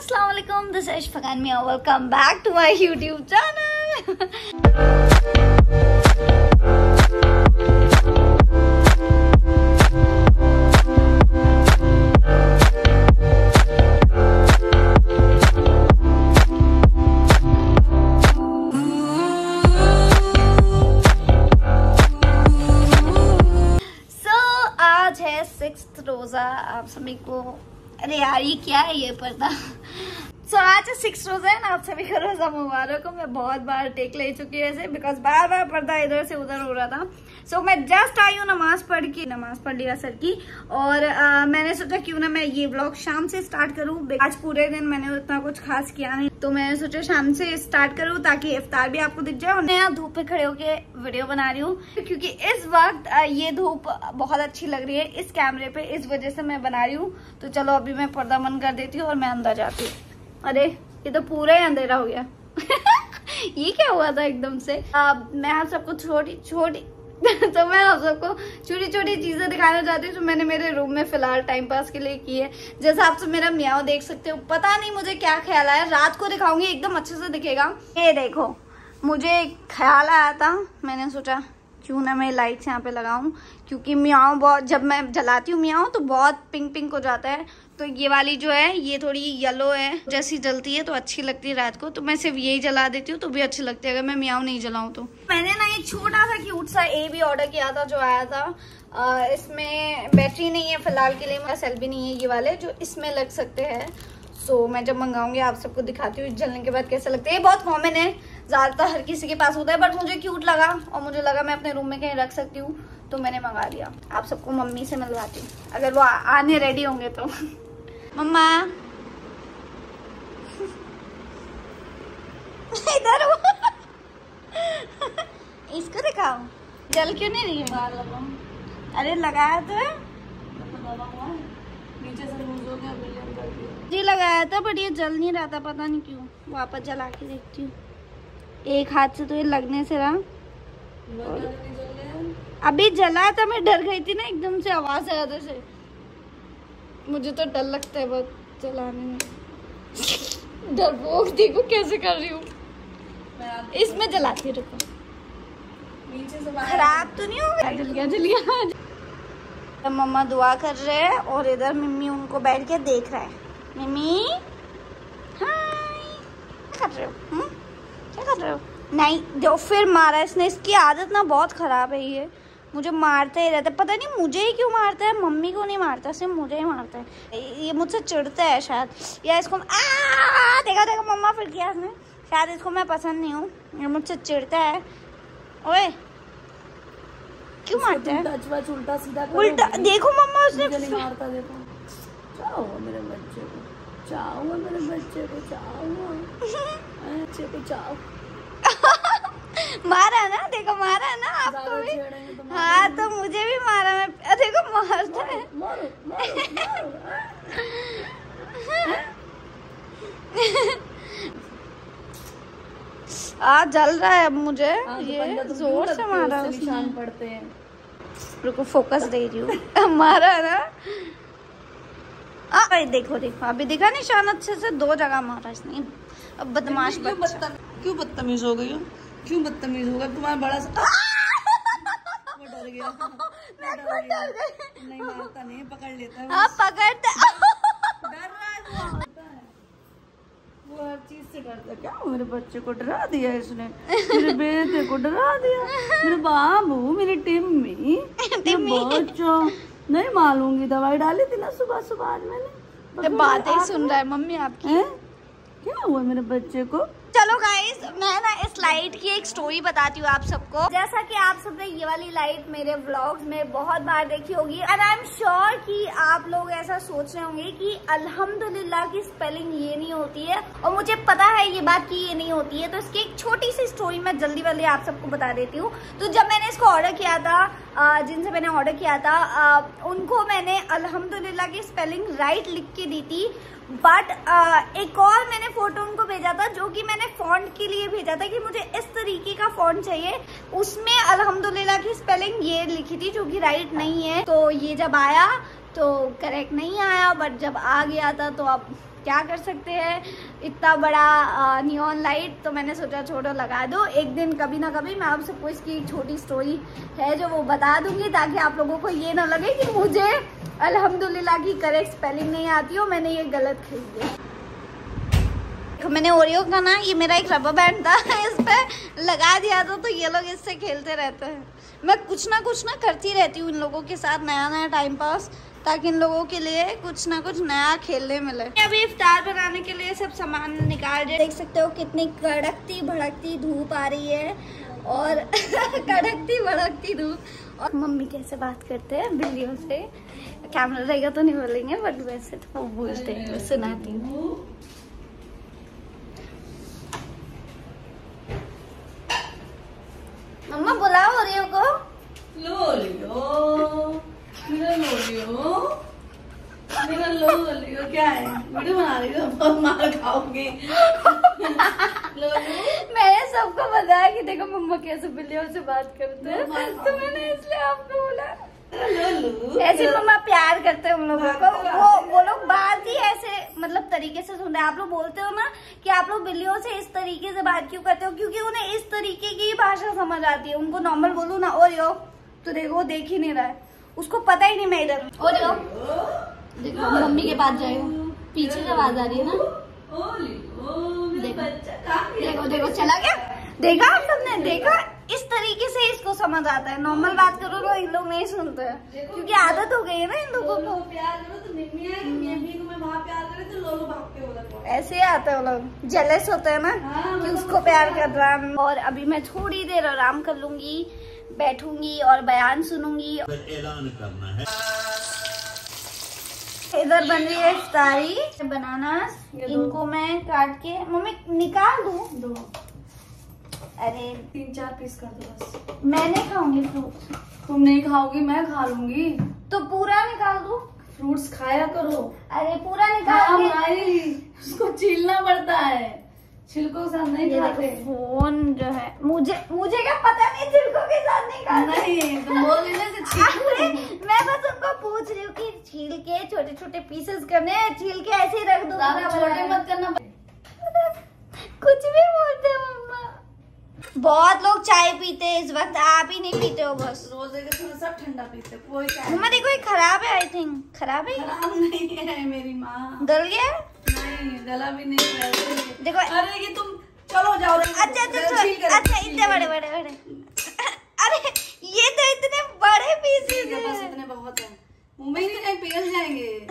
अस्सलाम वालेकुम, this is Farhan Miya. Welcome back to my YouTube channel. आज है 6th रोजा। आप सभी को, अरे यार ये क्या है ये पर्दा। आज 6 रोजा है ना, आप सभी को रोजा मुबारक हो। मैं बहुत बार टेक ले चुकी है ऐसे, बिकॉज बार बार पर्दा इधर से उधर हो रहा था। मैं जस्ट आई हूँ नमाज पढ़ लिया सर की, और मैंने सोचा क्यों ना मैं ये व्लॉग शाम से स्टार्ट करूँ। आज पूरे दिन मैंने उतना कुछ खास किया नहीं, तो मैंने सोचा शाम से स्टार्ट करूँ ताकि इफ्तार भी आपको दिख जाए। और मैं यहाँ धूप पे खड़े होके वीडियो बना रही हूँ, क्योंकि इस वक्त ये धूप बहुत अच्छी लग रही है इस कैमरे पे, इस वजह से मैं बना रही हूँ। तो चलो अभी मैं पर्दा बंद कर देती हूँ और मैं अंदर जाती हूँ। अरे ये तो पूरा ही अंधेरा हो गया। ये क्या हुआ था एकदम से। मैं आप सबको छोटी तो मैं आप सबको छोटी छोटी चीजें दिखाना चाहती हूँ जो मैंने मेरे रूम में फिलहाल टाइम पास के लिए की है। जैसा आप सब मेरा मियाओ देख सकते हो, पता नहीं मुझे क्या ख्याल आया, रात को दिखाऊंगी एकदम अच्छे से दिखेगा। ये देखो, मुझे एक ख्याल आया था, मैंने सोचा क्यों ना मैं लाइट्स यहाँ पे लगाऊं, क्योंकि मियाओ बहुत, जब मैं जलाती हूँ मियाओ तो बहुत पिंक पिंक हो जाता है। तो ये वाली जो है ये थोड़ी येलो है, जैसी जलती है तो अच्छी लगती है रात को, तो मैं सिर्फ यही जला देती हूँ तो भी अच्छी लगती है अगर मैं मियाओ नहीं जलाऊं तो। मैंने ना एक छोटा सा क्यूट सा भी ऑर्डर किया था जो आया था। इसमें बैटरी नहीं है फिलहाल के लिए, मेरा सेल भी नहीं है ये वाले जो इसमें लग सकते हैं। मैं जब मंगाऊंगी आप सबको दिखाती हूँ जलने के बाद कैसे लगते हैं। ये बहुत कॉमन है, ज्यादातर हर किसी के पास होता है, बट मुझे क्यूट लगा और मुझे लगा मैं अपने रूम में कहीं रख सकती हूँ, तो मैंने मंगा लिया। आप सबको मम्मी से मिलवाती हूँ अगर वो आने रेडी होंगे तो। मम्मा इधर हो। इसको दिखाओ, जल क्यों नहीं रही है? अरे लगाया तो है, नीचे से लूज हो गया, जी लगाया था बट ये जल नहीं रहा था, पता नहीं क्यों। वापस जला के देखती हूँ। एक हाथ से तो ये लगने से रहा, अभी जला था, मैं डर गई थी ना एकदम से आवाज आया था से। मुझे तो डर लगता है बहुत जलाने में। डरपोक देखो कैसे कर रही हूँ। इसमें जलाती हूँ, रुको। नीचे से खराब तो नहीं होगा? जल गया। मम्मा दुआ कर रहे हैं और इधर मम्मी उनको बैठ के देख रहा है। मम्मी हाय, क्या कर रहे हो? क्या कर रहे हो? नहीं जो फिर मारा इसने। इसकी आदत ना बहुत खराब है, ये मुझे मारता ही रहता है, पता नहीं मुझे ही क्यों मारता है, मम्मी को नहीं मारता, सिर्फ मुझे ही मारता है। ये मुझसे चिढ़ता है शायद, या इसको देखा मम्मा फिर किया इसने, शायद इसको मैं पसंद नहीं हूँ, ये मुझसे चिढ़ता है। ओए क्यों मारता है? उल्टा सीधा उल्टा देखो मम्मा उसने मारता, देखो। चाहो मेरे बच्चे को, चाहो मेरे बच्चे को, चाहो बच्चे को, चाहो। मारा ना, देखो मारा ना आपको भी। हाँ तो मुझे भी मारा, मैं देखो मारता है। जल रहा है अब मुझे, ये जोर से मारा उसने। निशान पड़ते हैं, रुको फोकस दे रही हूँ। मारा ना, देखो अभी दिखा निशान अच्छे से, 2 जगह मारा इसने। अब बदमाश बच्चा। क्यों बदतमीज हो गई हो? क्यों बदतमीज हो गया? तुम्हारा बड़ा सा वो डर गया। नहीं मारता नहीं, पकड़ लेता है। आप पकड़ते डर रहा है वो हर चीज से डरता है। क्या मेरे बच्चे को डरा दिया इसने, मेरे बेटे को डरा दिया, मेरे बाबू, मेरी टिम्मी बच्चा। नहीं मालूंगी, दवाई डाली थी ना सुबह आज मैंने। बातें सुन रहा है मम्मी आपकी। क्या हुआ मेरे बच्चे को? चलो गाइस, मैं ना इस लाइट की एक स्टोरी बताती हूँ आप सबको। जैसा कि आप सबने ये वाली लाइट मेरे व्लॉग्स में बहुत बार देखी होगी, एंड आई एम श्योर कि आप लोग ऐसा सोच रहे होंगे कि अल्हम्दुलिल्लाह की स्पेलिंग ये नहीं होती है, और मुझे पता है ये बात कि ये नहीं होती है। तो इसकी एक छोटी सी स्टोरी मैं जल्दी वाली आप सबको बता देती हूँ। तो जब मैंने इसको ऑर्डर किया था, जिनसे मैंने ऑर्डर किया था, उनको मैंने अल्हम्दुलिल्लाह की स्पेलिंग राइट लिख के दी थी, बट एक और मैंने फोटो उनको भेजा था जो कि मैंने फॉन्ट के लिए भेजा था कि मुझे इस तरीके का फॉन्ट चाहिए, उसमें अल्हम्दुलिल्लाह की स्पेलिंग ये लिखी थी जो कि राइट नहीं है। तो ये जब आया तो करेक्ट नहीं आया, बट जब आ गया था तो अब क्या कर सकते हैं, इतना बड़ा नियॉन लाइट, तो मैंने सोचा छोड़ो लगा दो। एक दिन कभी ना कभी मैं आप सबको इसकी एक छोटी स्टोरी है जो वो बता दूंगी, ताकि आप लोगों को ये ना लगे कि मुझे अल्हम्दुलिल्लाह की करेक्ट स्पेलिंग नहीं आती हो, मैंने ये गलत खरीद लिया। मैंने ओरियो का ना, ये मेरा एक रबर बैंड था, इस पे लगा दिया था, तो ये लोग इससे खेलते रहते हैं। मैं कुछ ना करती रहती हूँ इन लोगों के साथ, नया नया टाइम पास, ताकि इन लोगों के लिए कुछ ना कुछ नया खेलने मिले। अभी इफ्तार बनाने के लिए सब सामान निकाल रहे, देख सकते हो कितनी कड़कती भड़कती धूप आ रही है, और कड़कती भड़कती धूप। और मम्मी कैसे बात करते हैं बिल्लियों से, कैमरा रहेगा तो नहीं बोलेंगे, बट वैसे तो वो बोलते हैं, सुनाती हूँ। मम्मा बुलाओ ओरियो को। लोलियो, मेरा लोलियो, मेरा लोलियो क्या है? वीडियो बना रही हो, बहुत मार खाओगे। मैंने सबको बताया कि देखो मम्मा कैसे बिल्लियों से बात करते हैं, तो मैंने इसलिए आपको बोला। ऐसे मम्मा प्यार करते हैं उन लोगों को, वो लोग बात ही ऐसे मतलब तरीके से सुन रहे हैं। आप लोग बोलते हो ना कि आप लोग बिल्लियों से इस तरीके से बात क्यों करते हो, क्योंकि उन्हें इस तरीके की भाषा समझ आती है। उनको नॉर्मल बोलूं ना ओरियो, तो देखो वो देख ही नहीं रहा है, उसको पता ही नहीं मैं इधर ओरियो। देखो मम्मी के पास जाएगा, पीछे से आवाज आ रही है ना, देखो देखो चला गया, देखा आप सबने, देखा इस तरीके से इसको समझ आता है। नॉर्मल बात करो तो इन लोग नहीं सुनते हैं, क्योंकि आदत हो गई है ना इन लोगों को। प्यार करो तो मिम्मी आएगी, मिम्मी को मैं वहाँ प्यार करे तो लोग भागते हो, ऐसे ही आते हैं वो लोग, जेलस होते हैं ना कि उसको प्यार कर रहा है। और अभी मैं थोड़ी देर आराम कर लूंगी, बैठूंगी और बयान सुनूंगी। ऐलान करना है। इधर बन रही है इफ्तारी, बनाना, इनको मैं काट के मम्मी निकाल दूं। अरे 3-4 पीस कर दो बस। मैं नहीं खाऊंगी फ्रूट्स। तुम नहीं खाओगी, मैं खा लूंगी। तो पूरा निकाल दो। फ्रूट्स खाया करो। अरे पूरा निकाल के। भाई उसको छीलना पड़ता है, छिलकों के साथ नहीं खाते। फोन जो है, मुझे क्या पता नहीं छिलकों के साथ नहीं खाते। नहीं तुम बोल रही ना, मैं बस उनको पूछ रही हूँ कि छील के छोटे छोटे पीसेस करने हैं, छील के ऐसे ही रख दो, छोटे मत करना। कुछ भी बोलते हो मम्मा। बहुत लोग चाय पीते हैं इस वक्त, आप ही नहीं पीते हो बस। रोजे के समय सब ठंडा पीते, कोई मम्मा देखो ये खराब है, आई थिंक खराब है। खराब नहीं है मेरी माँ, गल गया नहीं गला भी नहीं है। देखो अरे ये तुम चलो जाओ। अच्छा इतने बड़े अरे ये तो इतने बड़े पीसेस हैं। बस इतने बहुत हैं, मुंह में ही नहीं पेल जाएंगे।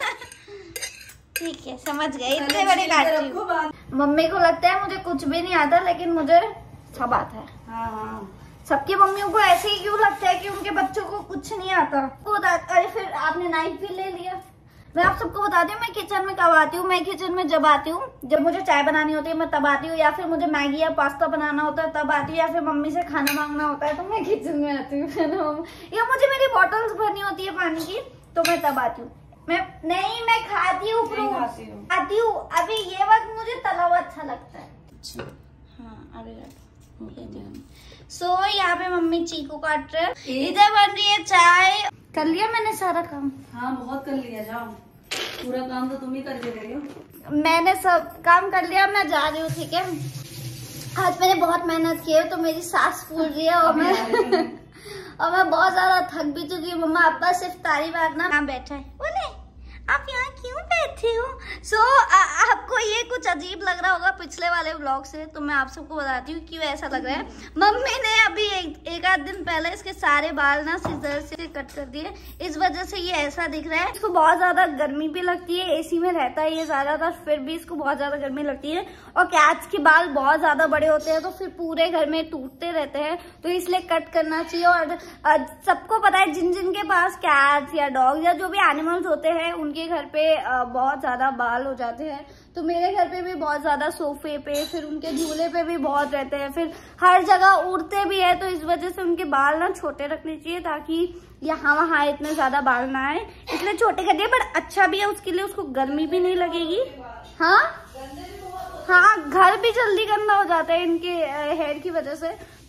ठीक है समझ गए, इतने बड़े काट रही हूँ। मम्मी को लगता है मुझे कुछ भी नहीं आता, लेकिन मुझे सब आता है। हाँ। सबकी मम्मियों को ऐसे ही क्यों लगता है कि उनके बच्चों को कुछ नहीं आता। अरे फिर आपने नाइफ भी ले लिया। मैं आप सबको बताती हूँ मैं किचन में कब आती हूँ। मैं किचन में जब आती हूँ, जब मुझे चाय बनानी होती है मैं तब आती हूँ, या फिर मुझे मैगी या पास्ता बनाना होता है तब आती हूँ, या फिर मम्मी से खाना मांगना होता है तो मैं किचन में आती हूँ, या मुझे मेरी बॉटल्स भरनी होती है पानी की तो मैं तब आती हूँ। मैं खाती हूँ फ्रूट, खाती हूँ। अभी ये वक्त मुझे तला हुआ अच्छा लगता है। हाँ अरे सो यहाँ पे मम्मी चीकू काट रहे हैं, इधर बन रही है चाय। कर लिया मैंने सारा काम। हाँ बहुत कर लिया, जाओ पूरा काम तो तुम ही करके दे रही हो। मैंने सब काम कर लिया, मैं जा रही हूँ। ठीक है, आज मैंने बहुत मेहनत की है तो मेरी सांस फूल रही है और मैं बहुत ज्यादा थक भी चुकी हूँ। मम्मा आप बस इफ्तारी बांटना, यहाँ बैठा है। बोले आप यहाँ क्यों बैठे हो? आपको ये कुछ अजीब लग रहा होगा पिछले वाले ब्लॉग से, तो मैं आप सबको बताती हूँ क्यों ऐसा लग रहा है। मम्मी ने अभी एक आध दिन पहले इसके सारे बाल ना सीजर से कट कर दिए, इस वजह से ये ऐसा दिख रहा है। इसको बहुत ज्यादा गर्मी भी लगती है, एसी में रहता है ये ज्यादातर, फिर भी इसको बहुत ज्यादा गर्मी लगती है। और कैट्स के बाल बहुत ज्यादा बड़े होते हैं तो फिर पूरे घर में टूटते रहते हैं, तो इसलिए कट करना चाहिए। और सबको पता है जिन जिन के पास कैट्स या डॉग या जो भी एनिमल्स होते हैं उनके घर पे बहुत ज्यादा बाल हो जाते हैं। तो मेरे घर पे भी बहुत ज्यादा सोफे पे, फिर उनके झूले पे भी बहुत रहते हैं, फिर हर जगह उड़ते भी है, तो इस वजह से उनके बाल ना छोटे रखने चाहिए ताकि यहाँ वहाँ इतने ज्यादा बाल ना आए, इसलिए छोटे कर दिए। बट अच्छा भी है उसके लिए, उसको गर्मी भी नहीं लगेगी। हाँ घर भी जल्दी गंदा हो जाता है इनके हेयर की वजह से,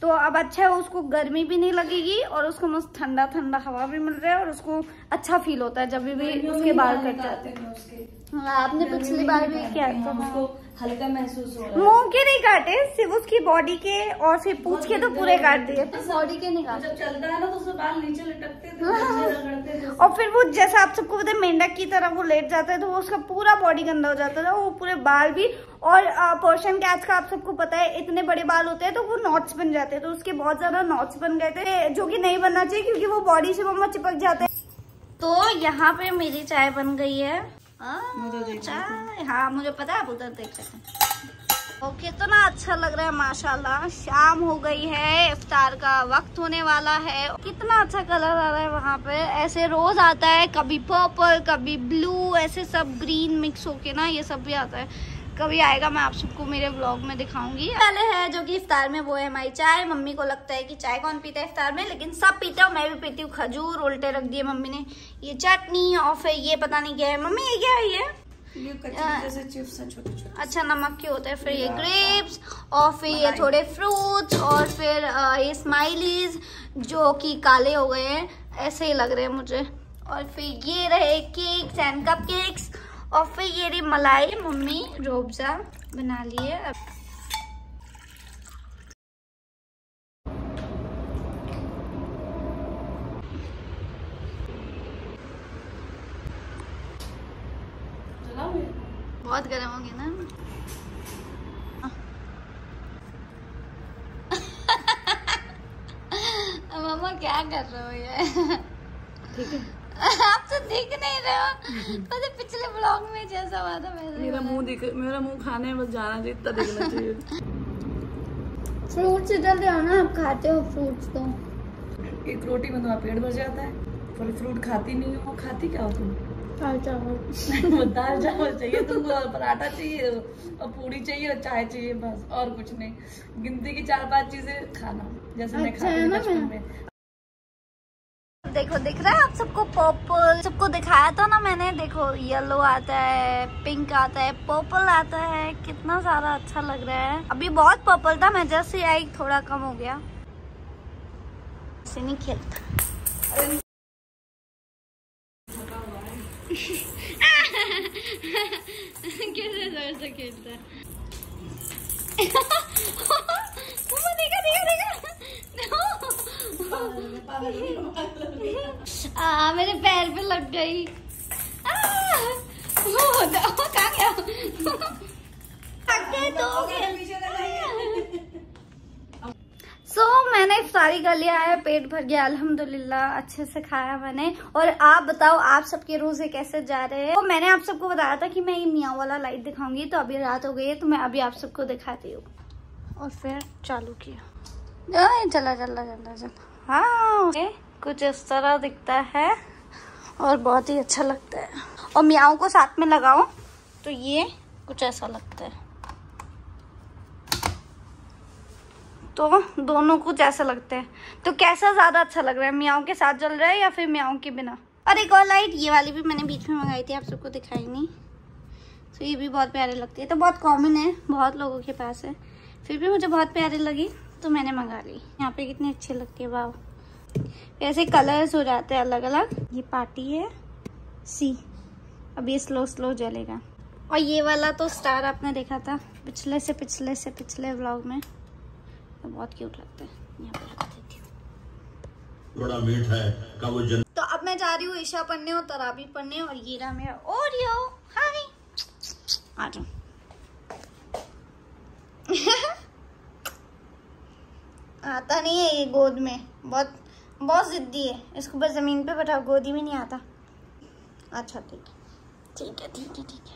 तो अब अच्छा है, उसको गर्मी भी नहीं लगेगी और उसको मस्त ठंडा ठंडा हवा भी मिल रहा है और उसको अच्छा फील होता है जब भी उसके बाल कट जाते हैं। हाँ, आपने पिछली बार भी किया था, उसको हल्का महसूस हो रहा है। मुंह के नहीं काटे, सिर्फ उसकी बॉडी के और फिर पूंछ के तो पूरे काट दिए, बॉडी के नहीं काटे। जब चलता है ना तो उसके बाल नीचे लटकते थे, और फिर वो जैसा आप सबको पता है मेंढक की तरह वो लेट जाता है तो वो उसका पूरा बॉडी गंदा हो जाता था, वो पूरे बाल भी। और पर्शियन कैट्स का आप सबको पता है इतने बड़े बाल होते हैं तो वो नॉट्स बन जाते हैं, तो उसके बहुत ज्यादा नॉट्स बन गए थे जो कि नहीं बनना चाहिए क्योंकि वो बॉडी से मम्मा चिपक जाते हैं। तो यहाँ पे मेरी चाय बन गई है। चाय, हाँ मुझे पता है, आप उधर देख सकते हैं। ओके, कितना अच्छा लग रहा है माशाल्लाह। शाम हो गई है, इफ्तार का वक्त होने वाला है। कितना अच्छा कलर आ रहा है वहाँ पे, ऐसे रोज आता है, कभी पर्पल कभी ब्लू, ऐसे सब ग्रीन मिक्स होके ना ये सब भी आता है। कभी आएगा, मैं आप सबको मेरे व्लॉग में दिखाऊंगी। पहले है जो कि इफ्तार में, वो है हमारी चाय। मम्मी को लगता है कि चाय कौन पीता है इफ्तार में, लेकिन सब पीते हो, मैं भी पीती हूँ। खजूर उल्टे रख दिए मम्मी ने, ये चटनी, और फिर ये पता नहीं क्या है मम्मी, ये क्या है ये जैसे चिप्स हैं छोटे छोटे। अच्छा, नमक के होते हैं। फिर ये ग्रेप्स, और फिर ये थोड़े फ्रूट्स, और फिर ये स्माइलीज जो कि काले हो गए हैं, ऐसे ही लग रहे हैं मुझे। और फिर ये रहे केक्स एंड कप केक्स, और फिर ये रही मलाई। मम्मी रोबजा बना लिए। बहुत गर्म हो गया ना। मम्मा क्या कर रहे हो ये? ठीक है, आप तो दिख नहीं रहे हो। तो पिछले ब्लॉग में जैसा हुआ था मेरा मुंह खाने में जाना जितना दिखना चाहिए। फ्रूट्स इधर ले आओ ना, आप खाते हो फ्रूट्स तो। एक रोटी में तुम्हारा पेट भर जाता है, फल फ्रूट खाती नहीं हो। खाती क्या हो तुम? दाल चावल चाहिए तुमको, और पराठा चाहिए और पूरी चाहिए और चाय चाहिए, बस और कुछ नहीं। गिनती की 4-5 चीजें खाना, जैसे मैं खाती हूँ बचपन में। देखो दिख रहा है आप सबको, पर्पल सबको दिखाया था ना मैंने। देखो येलो आता है, पिंक आता है, पर्पल आता है, कितना सारा अच्छा लग रहा है। अभी बहुत पर्पल था, मैं जैसे आई थोड़ा कम हो गया। ऐसे नहीं खेलता। कैसे जोर से खेलता है। देखा देखा देखा। मेरे पैर पे लग गई। कहाँ गया? मैंने इफ्तारी कर लिया है, पेट भर गया अल्हम्दुलिल्लाह, अच्छे से खाया मैंने। और आप बताओ आप सबके रोजे कैसे जा रहे हैं? तो मैंने आप सबको बताया था कि मैं ये मियाँ वाला लाइट दिखाऊंगी, तो अभी रात हो गई है तो मैं अभी आप सबको दिखाती हूँ। और फिर चालू किया, चला चला चला चला। हाँ, कुछ इस तरह दिखता है और बहुत ही अच्छा लगता है। और मियाओं को साथ में लगाओ तो ये कुछ ऐसा लगता है, तो दोनों कुछ ऐसा लगता है। तो कैसा ज्यादा अच्छा लग रहा है, मियाओं के साथ जल रहा है या फिर मियाओं के बिना? और एक और लाइट, ये वाली भी मैंने बीच में मंगाई थी, आप सबको दिखाई नहीं। तो ये भी बहुत प्यारी लगती है, तो बहुत कॉमन है, बहुत लोगों के पास है, फिर भी मुझे बहुत प्यारी लगी तो मैंने मंगा ली। यहाँ पे कितनी अच्छी लगती है, वाह। ऐसे कलर्स हो जाते हैं अलग अलग। ये पार्टी है सी, अब ये स्लो स्लो जलेगा। और ये वाला तो स्टार आपने देखा था पिछले व्लॉग में, तो बहुत क्यूट लगता है। यहाँ पे रख देती हूँ, बड़ा मीठ है का वो जन... तो अब मैं जा रही हूँ ईशा पढ़ने और तराबी पढ़ने। और ये रहा मेरा ओरियो, हाय आ जाओ। आता नहीं है ये गोद में, बहुत जिद्दी है, इसको बस जमीन पे बैठाओ, गोदी में नहीं आता। अच्छा ठीक है ठीक है ठीक है ठीक है।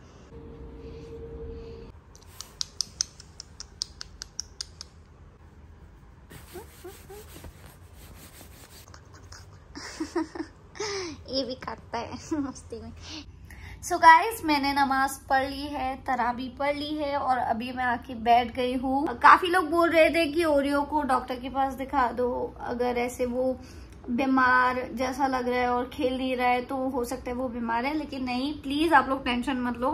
ये भी काटता है मस्ती में। सो गाइस, मैंने नमाज पढ़ ली है, तराबी पढ़ ली है और अभी मैं आके बैठ गई हूँ। काफी लोग बोल रहे थे कि ओरियो को डॉक्टर के पास दिखा दो, अगर ऐसे वो बीमार जैसा लग रहा है और खेल नहीं रहा है तो हो सकता है वो बीमार है, लेकिन नहीं, प्लीज आप लोग टेंशन मत लो।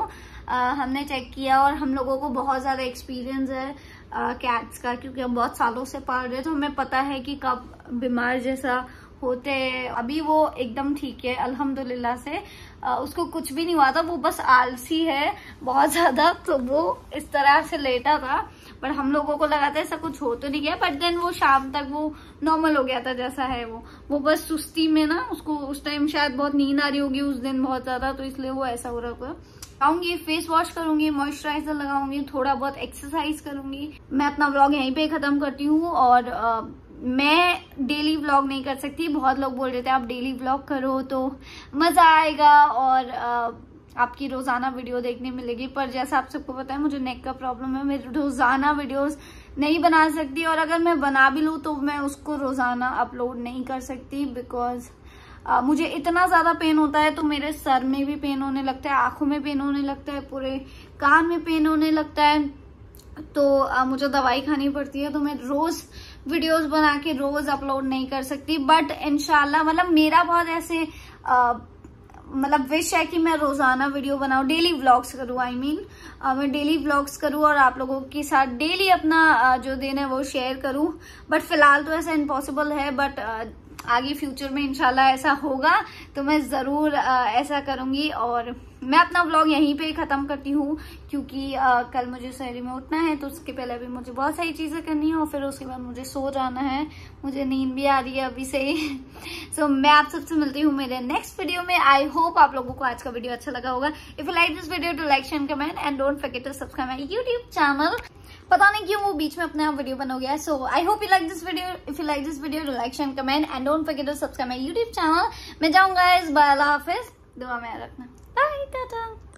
हमने चेक किया और हम लोगों को बहुत ज़्यादा एक्सपीरियंस है कैट्स का, क्योंकि हम बहुत सालों से पाल रहे, तो हमें पता है कि कब बीमार जैसा होते हैं। अभी वो एकदम ठीक है अल्हम्दुलिल्लाह से, उसको कुछ भी नहीं हुआ था, वो बस आलसी है बहुत ज्यादा, तो वो इस तरह से लेटा था। पर हम लोगों को लगा था ऐसा कुछ हो तो नहीं गया, बट देन वो शाम तक वो नॉर्मल हो गया था जैसा है वो बस सुस्ती में ना, उसको उस टाइम शायद बहुत नींद आ रही होगी उस दिन बहुत ज्यादा, तो इसलिए वो ऐसा हो रहा होगा। आऊंगी, फेस वॉश करूंगी, मॉइस्चराइजर लगाऊंगी, थोड़ा बहुत एक्सरसाइज करूंगी। मैं अपना व्लॉग यहीं पे खत्म करती हूँ और मैं डेली व्लॉग नहीं कर सकती। बहुत लोग बोल रहे थे आप डेली व्लॉग करो तो मजा आएगा और आपकी रोजाना वीडियो देखने मिलेगी, पर जैसा आप सबको पता है मुझे नेक का प्रॉब्लम है, मैं रोजाना वीडियोस नहीं बना सकती, और अगर मैं बना भी लूँ तो मैं उसको रोजाना अपलोड नहीं कर सकती, बिकॉज मुझे इतना ज्यादा पेन होता है, तो मेरे सर में भी पेन होने लगता है, आंखों में पेन होने लगता है, पूरे कान में पेन होने लगता है, तो मुझे दवाई खानी पड़ती है। तो मैं रोज वीडियोस बना के रोज अपलोड नहीं कर सकती, बट इंशाल्लाह मतलब मेरा बहुत ऐसे मतलब विश है कि मैं रोजाना वीडियो बनाऊं, डेली व्लॉग्स करूं, मैं डेली व्लॉग्स करूं और आप लोगों के साथ डेली अपना जो दिन है वो शेयर करूं। बट फिलहाल तो ऐसा इम्पॉसिबल है, बट आगे फ्यूचर में इंशाल्लाह ऐसा होगा तो मैं जरूर ऐसा करूंगी। और मैं अपना व्लॉग यहीं पे खत्म करती हूँ, क्योंकि कल मुझे सहरी में उठना है, तो उसके पहले भी मुझे बहुत सारी चीजें करनी है और फिर उसके बाद मुझे सो जाना है, मुझे नींद भी आ रही है अभी से ही। सो मैं आप सबसे मिलती हूँ मेरे नेक्स्ट वीडियो में। आई होप आप लोगों को आज का वीडियो अच्छा लगा होगा। If you like this video to like share comment and don't forget to subscribe my YouTube channel. पता नहीं क्यों वो बीच में अपने आप वीडियो बन हो गया। So I hope you like this video. If you like this video to like share comment and don't forget to subscribe my YouTube channel. मैं जाऊंगा, इस बाय, अल्लाह हाफिज, दुआ में रखना, बाय, टाटा।